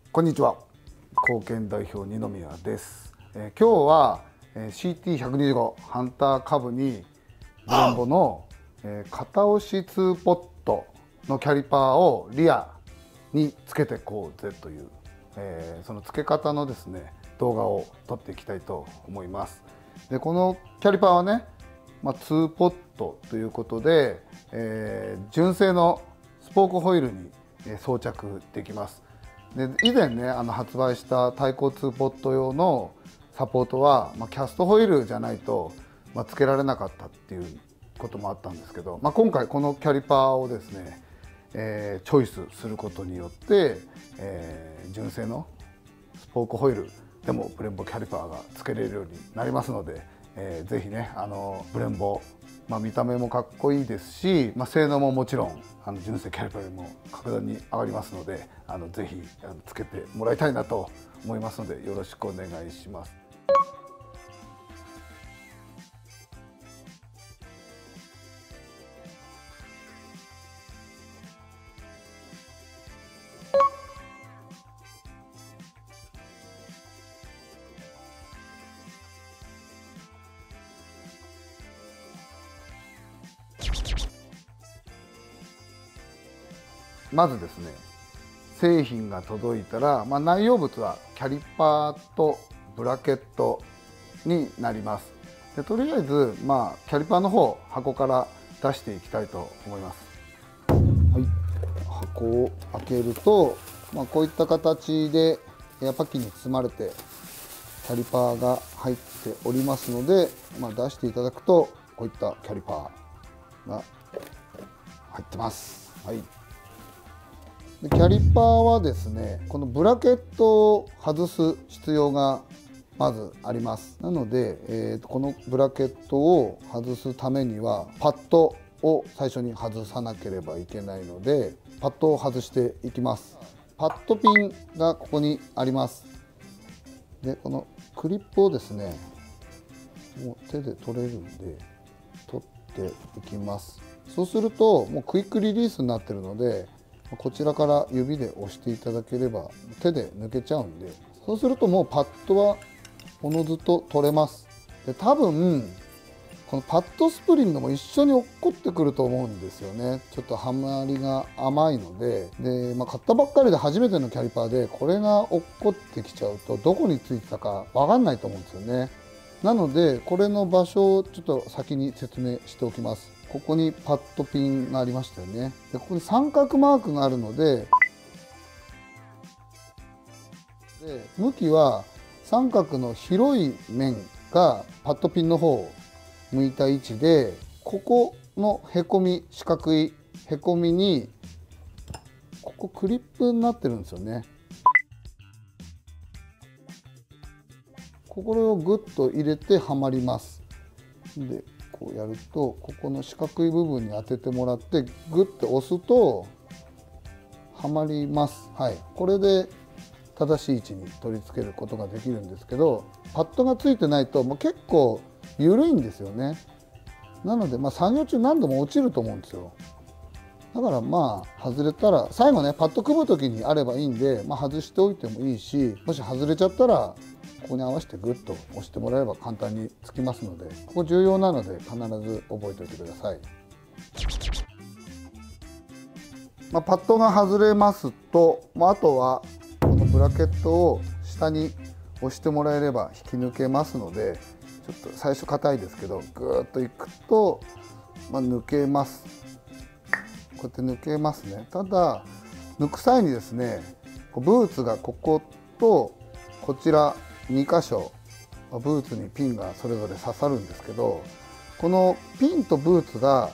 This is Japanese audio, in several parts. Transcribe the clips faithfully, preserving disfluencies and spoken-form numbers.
こんにちは。貢献代表二宮です。えー、今日は シーティーひゃくにじゅうご ハンターカブにブレンボの、えー、片押しツーポットのキャリパーをリアにつけてこうぜという、えー、その付け方のですね動画を撮っていきたいと思います。でこのキャリパーはね、まあ、ツーポットということで、えー、純正のスポークホイールに装着できます。で以前ねあの発売した対抗ツーポット用のサポートは、まあ、キャストホイールじゃないと、まあ、つけられなかったっていうこともあったんですけど、まあ、今回このキャリパーをですね、えー、チョイスすることによって、えー、純正のスポークホイールでもブレンボキャリパーがつけれるようになりますので、えー、ぜひねあのブレンボ、まあ、見た目もかっこいいですし、まあ、性能ももちろんあの純正キャリパーよりも格段に上がりますので、あのぜひあのつけてもらいたいなと思いますのでよろしくお願いします。まずですね製品が届いたら、まあ、内容物はキャリパーとブラケットになります。でとりあえず、まあ、キャリパーの方箱から出していきたいと思います。はい、箱を開けると、まあ、こういった形でエアパッキンに包まれてキャリパーが入っておりますので、まあ、出していただくとこういったキャリパーが入ってます。はい、でキャリパーはですねこのブラケットを外す必要がまずあります。なので、えー、とこのブラケットを外すためにはパッドを最初に外さなければいけないのでパッドを外していきます。パッドピンがここにあります。でこのクリップをですねもう手で取れるんで取っていきます。そうするともうクイックリリースになってるのでこちらから指で押していただければ手で抜けちゃうんで、そうするともうパッドはおのずと取れます。で多分このパッドスプリングも一緒に落っこってくると思うんですよね。ちょっとはまりが甘いので、で、まあ、買ったばっかりで初めてのキャリパーでこれが落っこってきちゃうとどこについてたか分かんないと思うんですよね。なのでこれの場所をちょっと先に説明しておきます。ここにパッドピンがありましたよね。でここに三角マークがあるので、で向きは三角の広い面がパッドピンの方を向いた位置で、ここのへこみ四角いへこみにここクリップになってるんですよね。これをグッと入れてはまります。でこうやるとここの四角い部分に当ててもらってグッと押すとはまります。はい、これで正しい位置に取り付けることができるんですけど、パッドがついてないともう結構緩いんですよね。なので、まあ、作業中何度も落ちると思うんですよ。だからまあ外れたら最後ねパッド組む時にあればいいんで、まあ、外しておいてもいいし、もし外れちゃったらここに合わせてグッと押してもらえれば簡単につきますので、ここ重要なので必ず覚えておいてください。まあ、パッドが外れますと、まあ、あとはこのブラケットを下に押してもらえれば引き抜けますので、ちょっと最初硬いですけどグーッといくと、まあ、抜けます。こうやって抜けますね。ただ抜く際にですねブーツがこことこちらに箇所ブーツにピンがそれぞれ刺さるんですけど、このピンとブーツが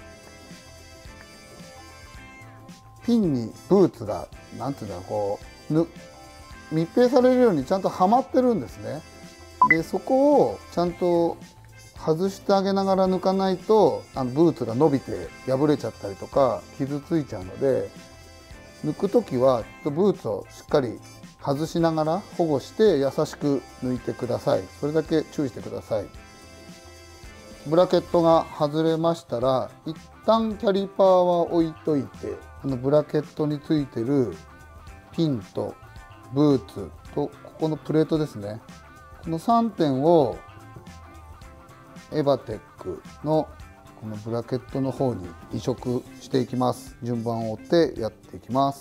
ピンにブーツがなんていうんだろう、こうぬ密閉されるようにちゃんとはまってるんですね。でそこをちゃんと外してあげながら抜かないとあのブーツが伸びて破れちゃったりとか傷ついちゃうので、抜く時はブーツをしっかり外しながら保護して優しく抜いてください。それだけ注意してください。ブラケットが外れましたら一旦キャリパーは置いといて、このブラケットについてるピンとブーツとここのプレートですね、このさんてんをエバテックのこのブラケットの方に移植していきます。順番を追ってやっていきます。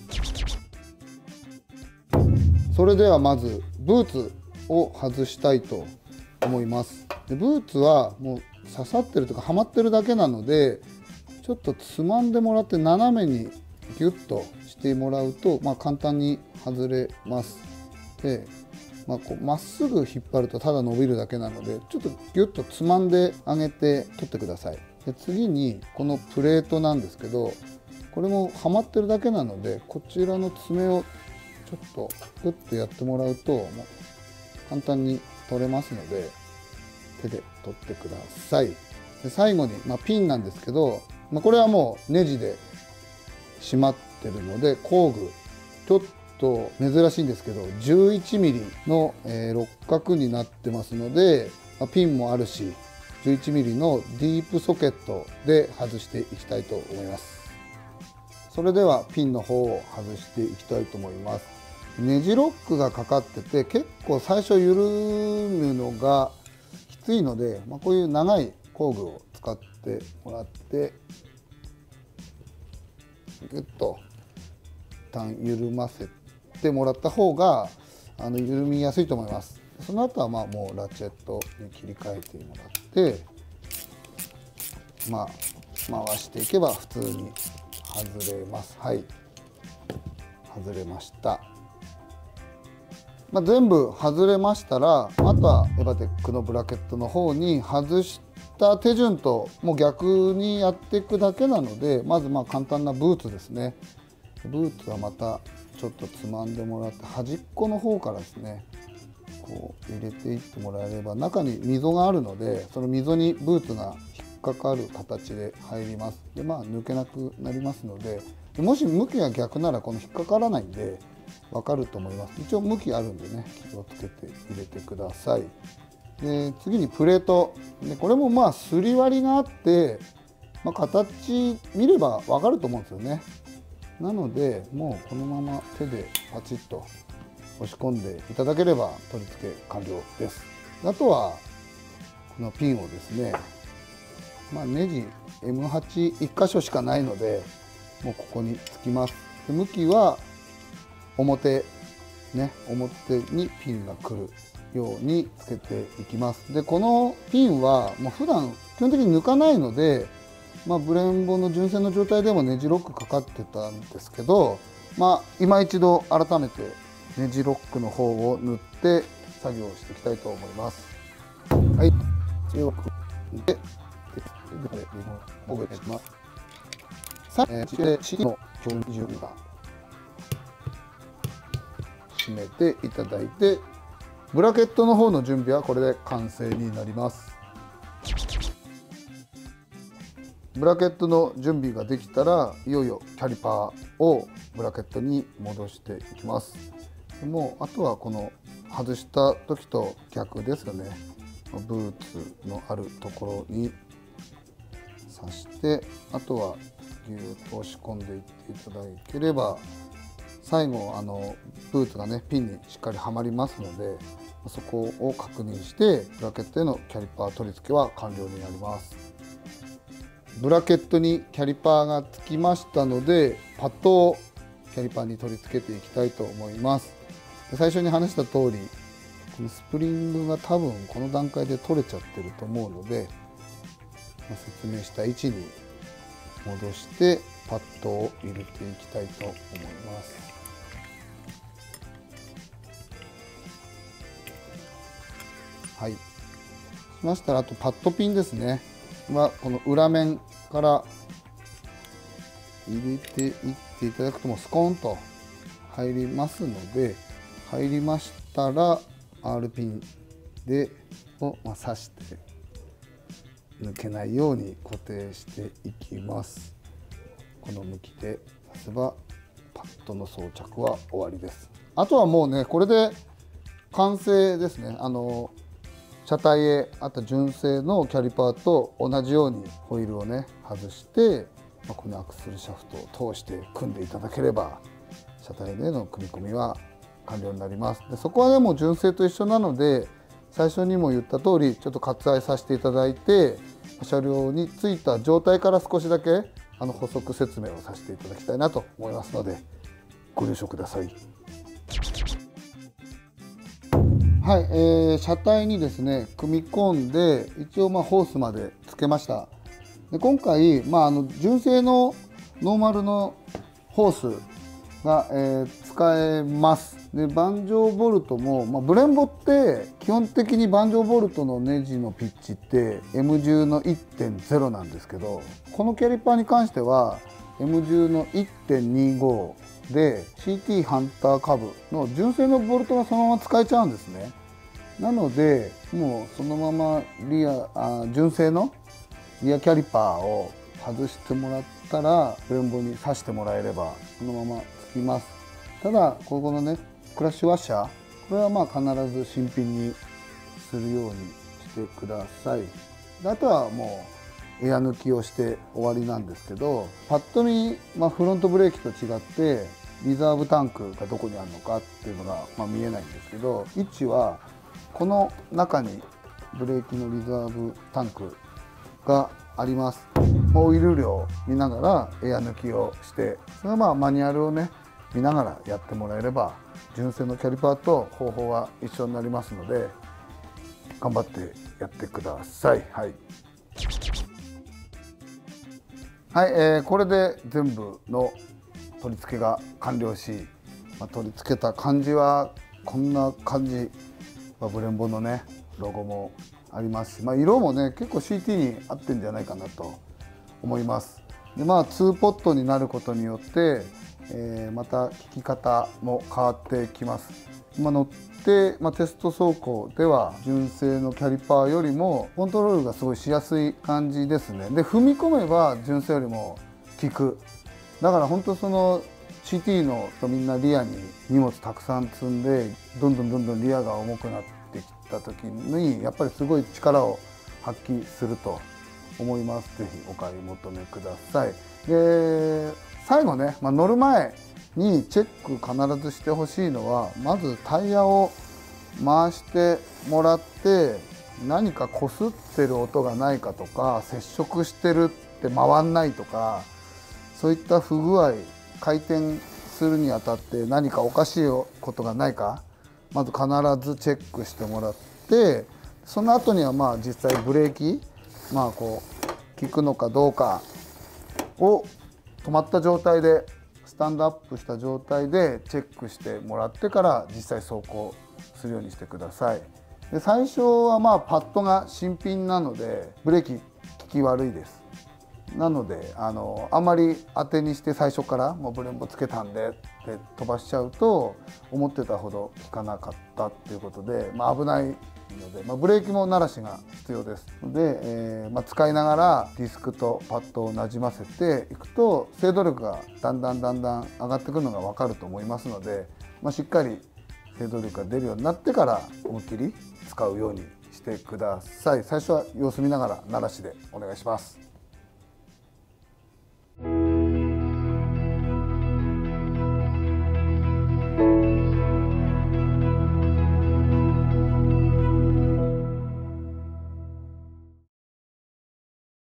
それではまずブーツを外したいと思います。でブーツはもう刺さってるとかはまってるだけなので、ちょっとつまんでもらって斜めにギュッとしてもらうと、まあ、簡単に外れます。でまあ、こうまっすぐ引っ張るとただ伸びるだけなので、ちょっとギュッとつまんであげて取ってください。で次にこのプレートなんですけど、これもはまってるだけなので、こちらの爪をちょっとグッとやってもらうともう簡単に取れますので、手で取ってください。で最後に、まあ、ピンなんですけど、まあ、これはもうネジで締まってるので、工具ちょっとと珍しいんですけど じゅういちミリ の、えー、六角になってますので、まあ、ピンもあるし じゅういちミリ のディープソケットで外していきたいと思います。それではピンの方を外していきたいと思います。ネジロックがかかってて結構最初緩むのがきついので、まあ、こういう長い工具を使ってもらってグッと一旦緩ませててもらった方があの緩みやすいと思います。その後はまあもうラチェットに切り替えてもらって、まあ回していけば普通に外れます。はい、外れました。まあ、全部外れましたら、あとはエバテックのブラケットの方に外した手順ともう逆にやっていくだけなので、まずまあ簡単なブーツですね。ブーツはまたちょっとつまんでもらって、端っこの方からですねこう入れていってもらえれば、中に溝があるのでその溝にブーツが引っかかる形で入ります。でまあ抜けなくなりますので、もし向きが逆ならこの引っかからないんで分かると思います。一応向きあるんでね、気をつけて入れてください。で次にプレートで、これもまあすり割りがあって、まあ、形見れば分かると思うんですよね。なのでもうこのまま手でパチッと押し込んでいただければ取り付け完了です。あとはこのピンをですね、まあ、ネジ エムはちいっ 箇所しかないのでもうここにつきます。で向きは表ね、表にピンが来るようにつけていきます。でこのピンはもう普段基本的に抜かないので、まあ、ブレンボの純正の状態でもネジロックかかってたんですけど、まあ、今一度改めてネジロックの方を塗って作業していきたいと思います。はい、強くで、で、お願いします。さあ、えー、C の標準が締めていただいて、ブラケットの方の準備はこれで完成になります。ブラケットの準備ができたら、いよいよキャリパーをブラケットに戻していきます。でもうあとはこの外した時と逆ですよね。ブーツのあるところに刺して、あとはギューッと押し込んでいっていただければ、最後あのブーツがねピンにしっかりはまりますので、そこを確認してブラケットへのキャリパー取り付けは完了になります。ブラケットにキャリパーがつきましたので、パッドをキャリパーに取り付けていきたいと思います。最初に話した通り、このスプリングが多分この段階で取れちゃってると思うので、説明した位置に戻してパッドを入れていきたいと思います。はい、しましたら、あとパッドピンですねはこの裏面から入れていっていただくと、もうスコーンと入りますので、入りましたら R ピンでをまあ刺して抜けないように固定していきます。この向きで刺せばパッドの装着は終わりです。あとはもうね、これで完成ですね。あの車体へあった純正のキャリパーと同じようにホイールをね外して、このアクセルシャフトを通して組んでいただければ、車体での組み込みは完了になります。でそこはねもう純正と一緒なので、最初にも言った通りちょっと割愛させていただいて、車両についた状態から少しだけあの補足説明をさせていただきたいなと思いますのでご了承ください。はい、えー、車体にですね組み込んで一応まあホースまでつけました。で今回、まあ、あの純正のノーマルのホースが、えー、使えます。で盤上ボルトも、まあ、ブレンボって基本的に盤上ボルトのネジのピッチって エムじゅう の いってんゼロ なんですけど、このキャリパーに関しては エムじゅう の いってんにご で シーティー ハンターカブの純正のボルトがそのまま使えちゃうんですね。なのでもうそのままリアあ純正のリアキャリパーを外してもらったらブレンボに挿してもらえればそのままつきます。ただここのねクラッシュワッシャー、これはまあ必ず新品にするようにしてください。であとはもうエア抜きをして終わりなんですけど、パッと見、まあ、フロントブレーキと違ってリザーブタンクがどこにあるのかっていうのが、まあ、見えないんですけど、位置はこの中にブレーキのリザーブタンクがあります。オイル量を見ながらエア抜きをして、それはまあマニュアルをね見ながらやってもらえれば純正のキャリパーと方法は一緒になりますので頑張ってやってください。はい、はい、えー、これで全部の取り付けが完了し、まあ、取り付けた感じはこんな感じ、まあ、ブレンボのねロゴもありますし、まあ、色もね結構 シーティー に合ってんじゃないかなと思います。でまあツーポットになることによって、えー、また効き方も変わってきます。今乗って、まあ、テスト走行では純正のキャリパーよりもコントロールがすごいしやすい感じですね。で踏み込めば純正よりも効く。だから本当その シーティー の人みんなリアに荷物たくさん積んでどんどんどんどんリアが重くなってきた時にやっぱりすごい力を発揮すると思います。ぜひお買い求めください。で最後ね、まあ、乗る前にチェック必ずしてほしいのは、まずタイヤを回してもらって何かこすってる音がないかとか、接触してるって回んないとか、そういった不具合、回転するにあたって何かおかしいことがないか、まず必ずチェックしてもらって、その後にはまあ実際ブレーキ、まあこう効くのかどうかを止まった状態でスタンドアップした状態でチェックしてもらってから実際走行するようにしてください。で最初はまあパッドが新品なのでブレーキ効き悪いです。なのであのあんまり当てにして最初からもうブレンボつけたんでって飛ばしちゃうと思ってたほど効かなかったっていうことで、まあ、危ないので、まあ、ブレーキも慣らしが必要ですので、えーまあ、使いながらディスクとパッドをなじませていくと制動力がだんだんだんだん上がってくるのが分かると思いますので、まあ、しっかり制動力が出るようになってから思いっきり使うようにしてください。最初は様子見ながら慣らしでお願いします。